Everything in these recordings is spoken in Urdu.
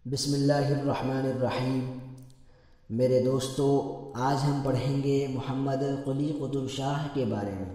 بسم اللہ الرحمن الرحیم۔ میرے دوستو، آج ہم پڑھیں گے محمد قلی قطب شاہ کے بارے میں۔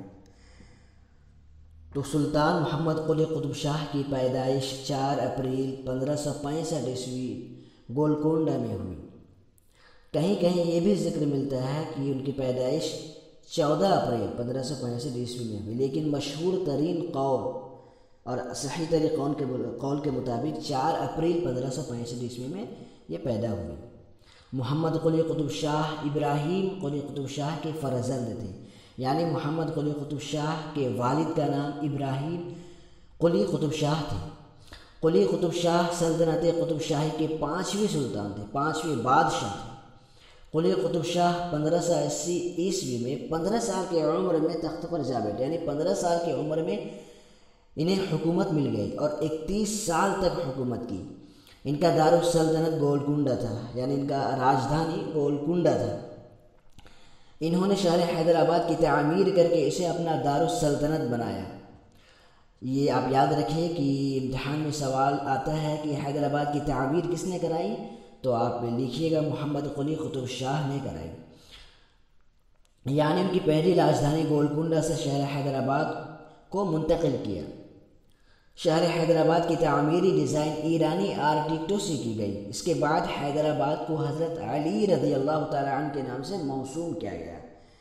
تو سلطان محمد قلی قطب شاہ کی پیدائش 4 اپریل 1565 عیسوی گولکنڈہ میں ہوئی۔ کہیں کہیں یہ بھی ذکر ملتا ہے کہ ان کی پیدائش 14 اپریل 1565 عیسوی میں ہوئی، لیکن مشہور ترین قول اور صحیح ترین قول کے مطابق 4 اپریل 1565 عیسوی میں یہ پیدا ہوئی۔ محمد قلی قطب شاہ ابراہیم قلی قطب شاہ کے فرزند تھے، یعنی محمد قلی قطب شاہ کے والد کا نام ابراہیم قلی قطب شاہ تھے۔ قلی قطب شاہ سلطنت قطب شاہی کے 5ویں سلطان تھے، 5ویں بادشاہ تھے۔ قلی قطب شاہ 1580 عیسوی میں 15 سال کی عمر میں تخت پر جا بیٹھے، یعنی 15 سال کی عمر میں انہیں حکومت مل گئی اور 31 سال تک حکومت کی۔ ان کا دارالسلطنت گولکنڈہ تھا، یعنی ان کا راجدھانی گولکنڈہ تھا۔ انہوں نے شہر حیدرآباد کی تعمیر کر کے اسے اپنا دارالسلطنت بنایا۔ یہ آپ یاد رکھیں کہ امتحان میں سوال آتا ہے کہ حیدرآباد کی تعمیر کس نے کرائی، تو آپ لکھیے گا محمد قلی قطب شاہ نے کرائی، یعنی ان کی پہلی راجدھانی گولکنڈہ سے شہر حیدرآباد کو منتقل کیا۔ شہر حیدرآباد کی تعمیری ڈیزائن ایرانی آرکیٹیکٹوں سے کی گئی۔ اس کے بعد حیدرآباد کو حضرت علی رضی اللہ تعالیٰ عنہ کے نام سے موسوم کیا گیا۔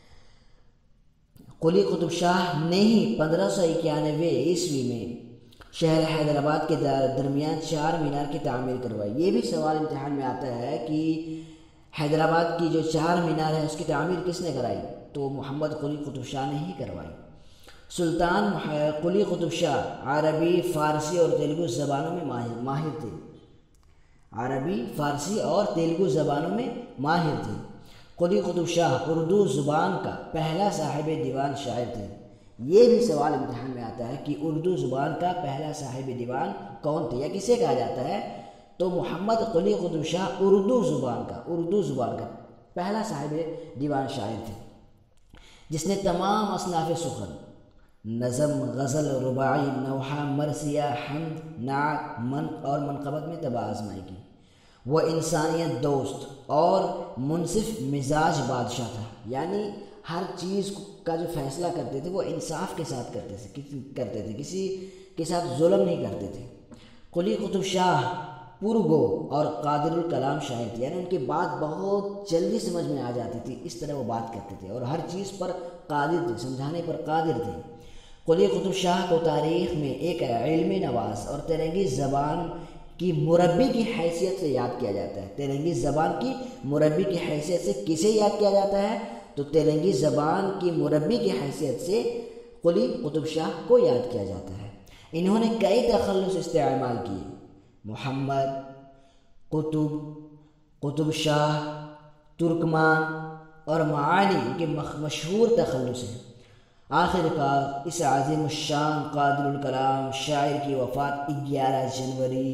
قلی قطب شاہ نے ہی 1591 عیسوی میں شہر حیدرآباد کے درمیان 4 مینار کی تعمیر کروائی۔ یہ بھی سوال امتحان میں آتا ہے کہ حیدرآباد کی جو 4 مینار ہے اس کی تعمیر کس نے کرائی، تو محمد قلی قطب شاہ نے ہی کروائی۔ سلطان قلی قطب شاہ عربی، فارسی اور تیلگو زبانوں میں ماہر تھے۔ عربی، فارسی اور تیلگو زبانوں میں ماہر تھے۔ قلی قطب شاہ اردو زبان کا پہلا صاحب دیوان شاعر تھے۔ یہ بھی سوال امتحان میں آتا ہے کہ اردو زبان کا پہلا صاحب دیوان کون تھے یا کسے کہا جاتا ہے، تو محمد قلی قطب شاہ اردو زبان کا پہلا صاحب دیوان شاعر تھے، جس نے تمام اصناف سخن، نظم، غزل، رباعی، نوحہ، مرثیہ، حمد، نعت، منق اور منقبت میں طبع آزمائی کی۔ وہ انسانیت دوست اور منصف مزاج بادشاہ تھا، یعنی ہر چیز کا جو فیصلہ کرتے تھے وہ انصاف کے ساتھ کرتے تھے، کسی کے ساتھ ظلم نہیں کرتے تھے۔ قلی قطب شاہ پرگو اور قادر الکلام شاعر تھے، یعنی ان کی بات بہت جلدی سمجھ میں آ جاتی تھی، اس طرح وہ بات کرتے تھے اور ہر چیز پر قادر تھے، سمجھانے پر قادر تھے۔ قلی قطب شاہ کو تاریخ میں ایک علمی نواز اور تیلنگی زبان کی مربی کی حیثیت سے یاد کیا جاتا ہے۔ تیلنگی زبان کی مربی کی حیثیت سے کسے یاد کیا جاتا ہے، تو تیلنگی زبان کی مربی کی حیثیت سے قلی قطب شاہ کو یاد کیا جاتا ہے۔ انہوں نے کئی تخلص استعمال کیے۔ محمد، قطب، قطب شاہ، ترکمان اور معانی ان کے مشہور تخلص ہیں۔ آخر کار اس عظیم الشان قادر الکلام شاعر کی وفات 11 جنوری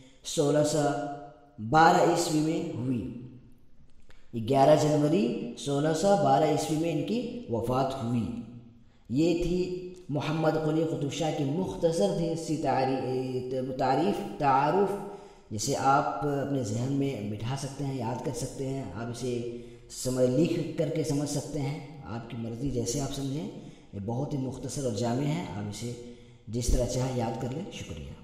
1612 عیسوی میں ہوئی۔ 11 جنوری 1612 عیسوی میں ان کی وفات ہوئی۔ یہ تھی محمد قلی قطب شاہ کی مختصر سی تعارف، جسے آپ اپنے ذہن میں بٹھا سکتے ہیں، یاد کر سکتے ہیں، آپ اسے لکھ کر کے سمجھ سکتے ہیں، آپ کی مرضی جیسے آپ سمجھیں۔ یہ بہت ہی مختصر اور جامع ہے، آپ اسے جس طرح چاہے یاد کر لیں۔ شکریہ۔